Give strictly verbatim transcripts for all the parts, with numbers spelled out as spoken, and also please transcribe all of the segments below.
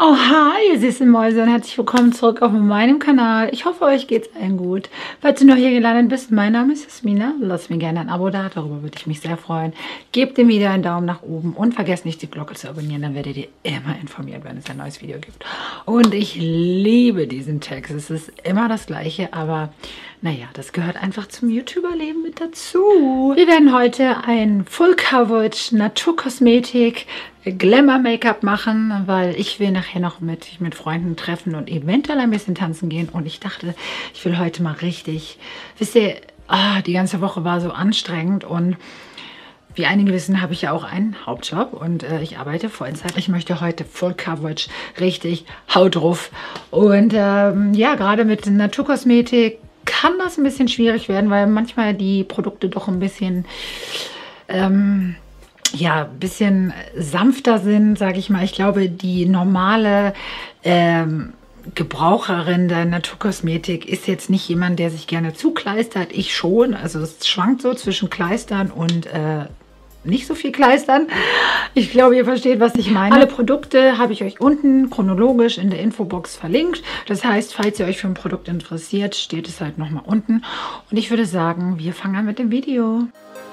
Oh, hi, ihr süßen Mäuse und herzlich willkommen zurück auf meinem Kanal. Ich hoffe, euch geht's allen gut. Falls du noch hier gelandet bist, mein Name ist Jasmina. Lass mir gerne ein Abo da, darüber würde ich mich sehr freuen. Gebt dem Video einen Daumen nach oben und vergesst nicht, die Glocke zu abonnieren, dann werdet ihr immer informiert, wenn es ein neues Video gibt. Und ich liebe diesen Text. Es ist immer das Gleiche, aber naja, das gehört einfach zum YouTuber-Leben mit dazu. Wir werden heute ein Full-Coverage Naturkosmetik Glamour-Make-up machen, weil ich will nachher noch mit, mit Freunden treffen und eventuell ein bisschen tanzen gehen. Und ich dachte, ich will heute mal richtig, wisst ihr, ah, die ganze Woche war so anstrengend und wie einige wissen, habe ich ja auch einen Hauptjob und äh, ich arbeite Vollzeit. Ich möchte heute Full Coverage, richtig Haut drauf. Und ähm, ja, gerade mit Naturkosmetik kann das ein bisschen schwierig werden, weil manchmal die Produkte doch ein bisschen ähm, ja, ein bisschen sanfter sind, sage ich mal. Ich glaube, die normale ähm, Gebraucherin der Naturkosmetik ist jetzt nicht jemand, der sich gerne zukleistert. Ich schon. Also es schwankt so zwischen Kleistern und äh, nicht so viel Kleistern. Ich glaube, ihr versteht, was ich meine. Alle Produkte habe ich euch unten chronologisch in der Infobox verlinkt. Das heißt, falls ihr euch für ein Produkt interessiert, steht es halt nochmal unten. Und ich würde sagen, wir fangen an mit dem Video.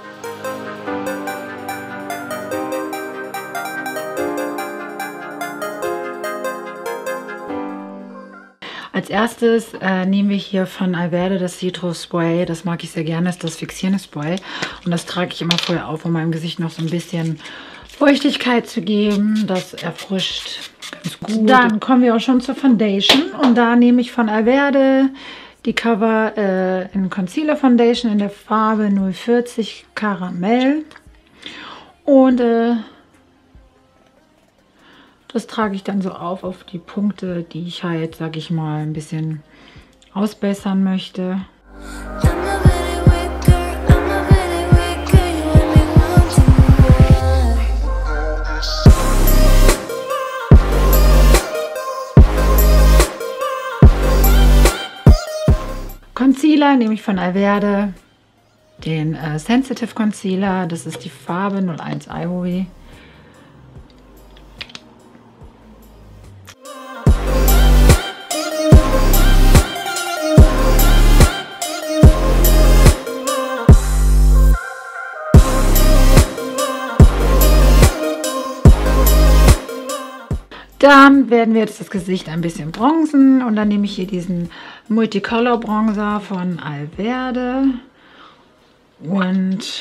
Als erstes äh, nehmen wir hier von Alverde das Citrus Spray. Das mag ich sehr gerne, das ist das fixierende Spray. Und das trage ich immer vorher auf, um meinem Gesicht noch so ein bisschen Feuchtigkeit zu geben. Das erfrischt ganz gut. Dann kommen wir auch schon zur Foundation. Und da nehme ich von Alverde die Cover äh, in Concealer Foundation in der Farbe null vierzig Karamell. Und äh, das trage ich dann so auf, auf die Punkte, die ich halt, sag ich mal, ein bisschen ausbessern möchte. Concealer nehme ich von Alverde, den äh, Sensitive Concealer, das ist die Farbe null eins Ivory. Dann werden wir jetzt das Gesicht ein bisschen bronzen und dann nehme ich hier diesen Multicolor Bronzer von Alverde und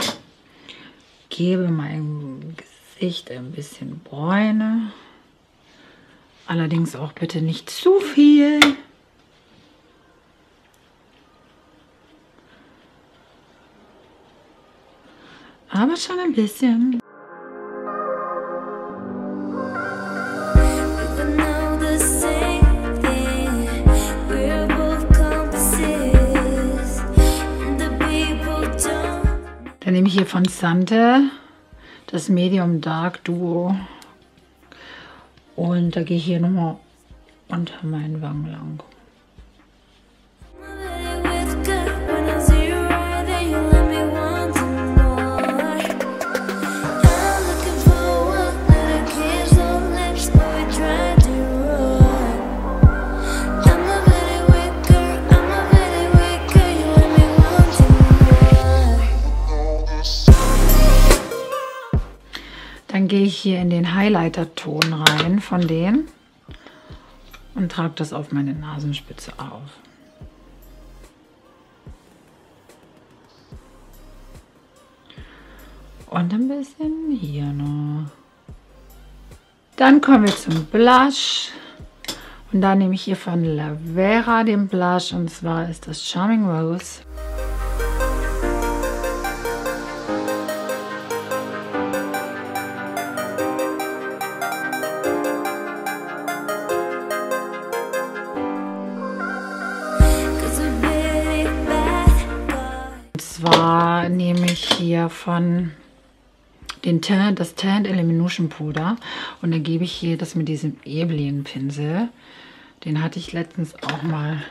gebe meinem Gesicht ein bisschen Bräune. Allerdings auch bitte nicht zu viel. Aber schon ein bisschen. Dann nehme ich hier von Sante das Medium Dark Duo und da gehe ich hier nochmal unter meinen Wangen lang. Dann gehe ich hier in den Highlighter-Ton rein von denen und trage das auf meine Nasenspitze auf. Und ein bisschen hier noch. Dann kommen wir zum Blush. Und da nehme ich hier von Lavera den Blush und zwar ist das Charming Rose. Zwar nehme ich hier von den Tint, das Tint Illumination Puder und dann gebe ich hier das mit diesem Evelyn Pinsel. Den hatte ich letztens auch mal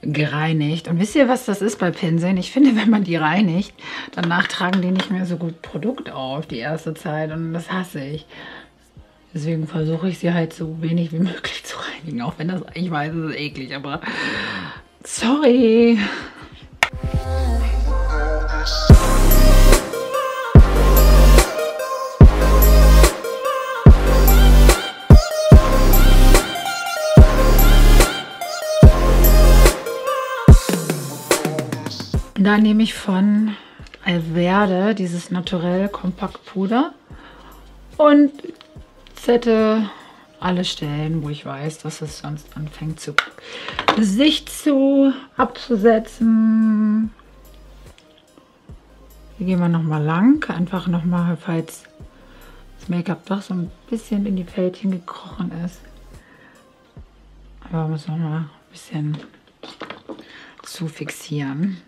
gereinigt. Und wisst ihr, was das ist bei Pinseln? Ich finde, wenn man die reinigt, danach tragen die nicht mehr so gut Produkt auf, die erste Zeit. Und das hasse ich. Deswegen versuche ich sie halt so wenig wie möglich zu reinigen. Auch wenn das, ich weiß, es ist eklig, aber sorry. Da nehme ich von Alverde dieses Naturell Kompakt Puder und zette alle Stellen, wo ich weiß, dass es sonst anfängt zu Gesicht zu abzusetzen. Hier gehen wir nochmal lang, einfach nochmal, falls das Make-up doch so ein bisschen in die Fältchen gekrochen ist. Aber wir müssen nochmal ein bisschen zu fixieren.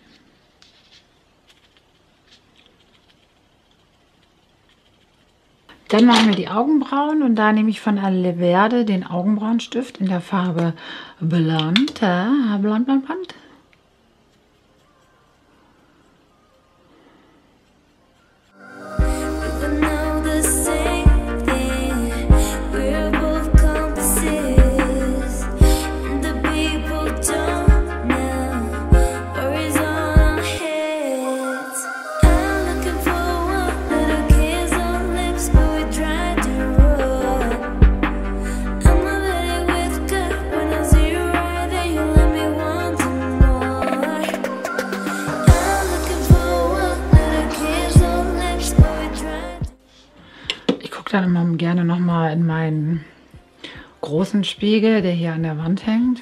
Dann machen wir die Augenbrauen und da nehme ich von Alverde den Augenbrauenstift in der Farbe Blond, Blond, Blond, Blond. Dann immer gerne noch mal in meinen großen Spiegel, der hier an der Wand hängt.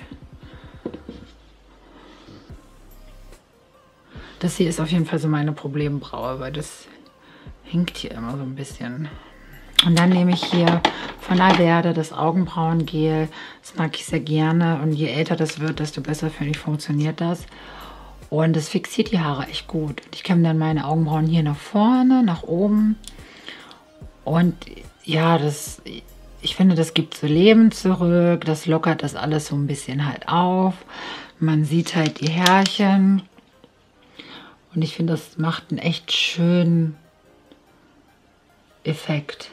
Das hier ist auf jeden Fall so meine Problembraue, weil das hängt hier immer so ein bisschen. Und dann nehme ich hier von Alverde das Augenbrauengel. Das mag ich sehr gerne und je älter das wird, desto besser, finde ich, funktioniert das. Und es fixiert die Haare echt gut. Ich kämme dann meine Augenbrauen hier nach vorne, nach oben. Und ja, das, ich finde, das gibt so Leben zurück. Das lockert das alles so ein bisschen halt auf. Man sieht halt die Härchen. Und ich finde, das macht einen echt schönen Effekt.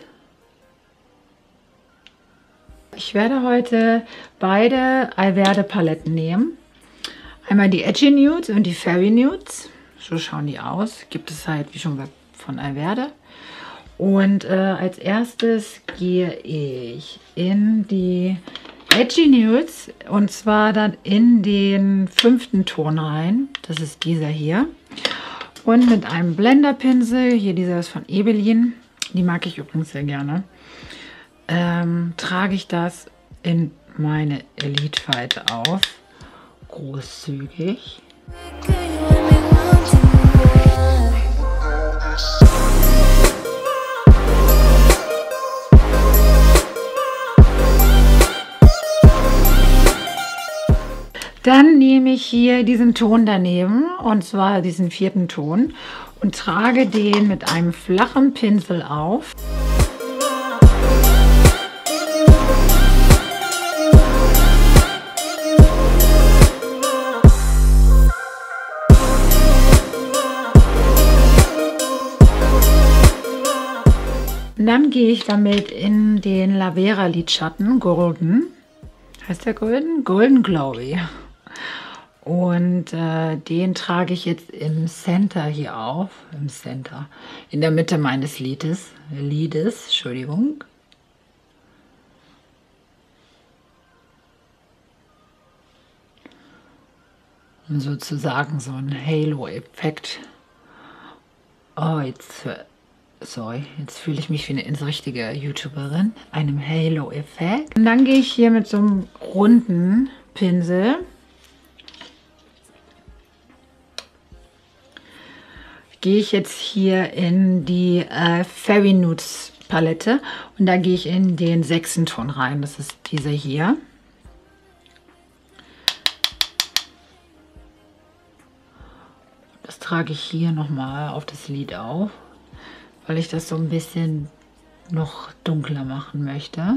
Ich werde heute beide Alverde Paletten nehmen. Einmal die Edgy Nudes und die Fairy Nudes. So schauen die aus. Gibt es halt, wie schon von Alverde. Und äh, als erstes gehe ich in die Edgy Nudes und zwar dann in den fünften Ton rein. Das ist dieser hier. Und mit einem Blenderpinsel, hier dieser ist von Ebelin, die mag ich übrigens sehr gerne, ähm, trage ich das in meine Lidfalte auf. Großzügig. Dann nehme ich hier diesen Ton daneben, und zwar diesen vierten Ton, und trage den mit einem flachen Pinsel auf. Und dann gehe ich damit in den Lavera Lidschatten Golden. Heißt der Golden? Golden Glowy. Und äh, den trage ich jetzt im Center hier auf. Im Center. In der Mitte meines Lides. Lides, Entschuldigung. Und sozusagen so ein Halo-Effekt. Oh, jetzt, sorry, jetzt fühle ich mich wie eine richtige YouTuberin. Einem Halo-Effekt. Und dann gehe ich hier mit so einem runden Pinsel. Gehe ich jetzt hier in die äh, Fairy Nudes Palette und da gehe ich in den sechsten Ton rein. Das ist dieser hier. Das trage ich hier nochmal auf das Lid auf, weil ich das so ein bisschen noch dunkler machen möchte.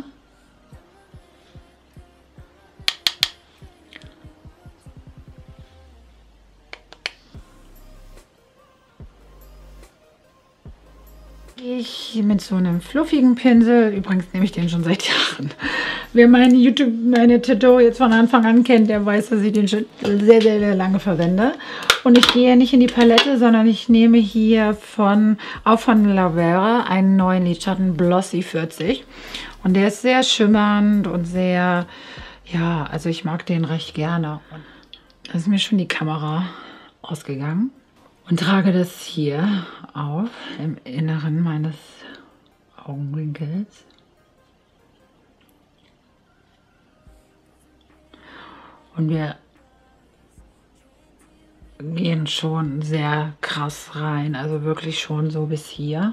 Ich mit so einem fluffigen Pinsel, übrigens nehme ich den schon seit Jahren. Wer meine YouTube, meine Tutorials von Anfang an kennt, der weiß, dass ich den schon sehr, sehr, sehr lange verwende. Und ich gehe nicht in die Palette, sondern ich nehme hier von, auch von Lavera, einen neuen Lidschatten Blossy vierzig. Und der ist sehr schimmernd und sehr, ja, also ich mag den recht gerne. Da ist mir schon die Kamera ausgegangen. Und trage das hier auf, im Inneren meines Augenwinkels. Und wir gehen schon sehr krass rein, also wirklich schon so bis hier.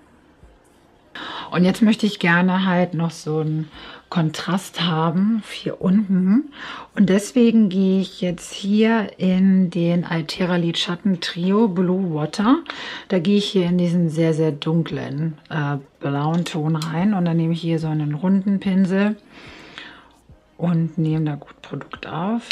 Und jetzt möchte ich gerne halt noch so einen Kontrast haben, hier unten. Und deswegen gehe ich jetzt hier in den Altera Lidschatten Trio Blue Water. Da gehe ich hier in diesen sehr, sehr dunklen äh, blauen Ton rein. Und dann nehme ich hier so einen runden Pinsel und nehme da gut Produkt auf.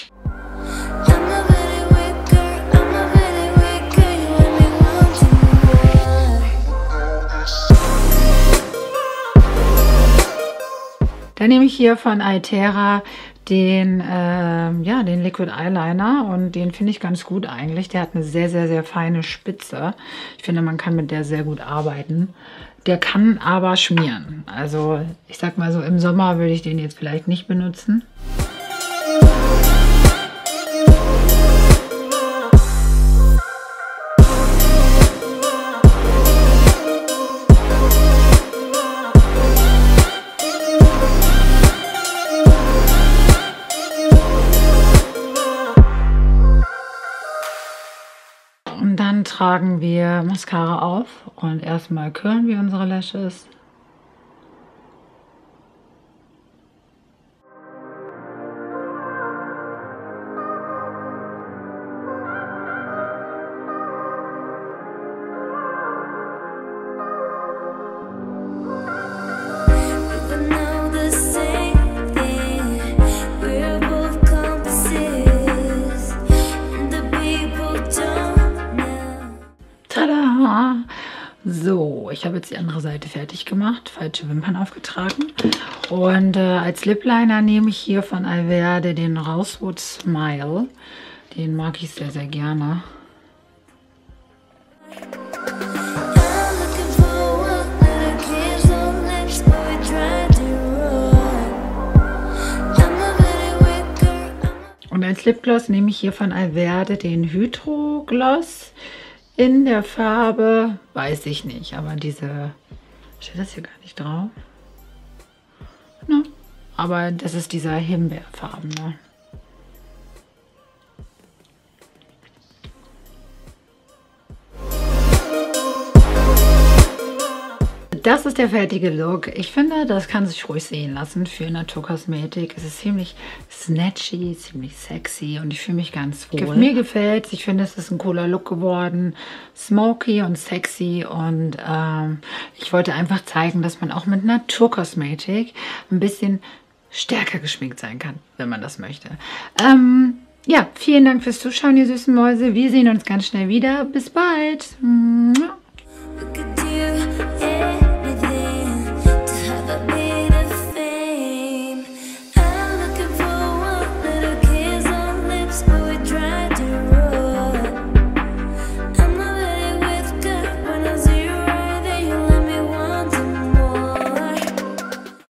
Dann nehme ich hier von Altera den, äh, ja, den Liquid Eyeliner und den finde ich ganz gut eigentlich. Der hat eine sehr, sehr, sehr feine Spitze. Ich finde, man kann mit der sehr gut arbeiten. Der kann aber schmieren. Also ich sag mal so, im Sommer würde ich den jetzt vielleicht nicht benutzen. Und dann tragen wir Mascara auf und erstmal curlen wir unsere Lashes. Tada! So, ich habe jetzt die andere Seite fertig gemacht, falsche Wimpern aufgetragen. Und äh, als Lip Liner nehme ich hier von Alverde den Rosewood Smile. Den mag ich sehr, sehr gerne. Und als Lipgloss nehme ich hier von Alverde den Hydro Gloss in der Farbe, weiß ich nicht, aber diese, steht das hier gar nicht drauf? Ne? Aber das ist dieser Himbeerfarben, ne? Das ist der fertige Look. Ich finde, das kann sich ruhig sehen lassen für Naturkosmetik. Es ist ziemlich snatchy, ziemlich sexy und ich fühle mich ganz wohl. Mir gefällt es. Ich finde, es ist ein cooler Look geworden. Smoky und sexy und ähm, ich wollte einfach zeigen, dass man auch mit Naturkosmetik ein bisschen stärker geschminkt sein kann, wenn man das möchte. Ähm, ja, vielen Dank fürs Zuschauen, ihr süßen Mäuse. Wir sehen uns ganz schnell wieder. Bis bald.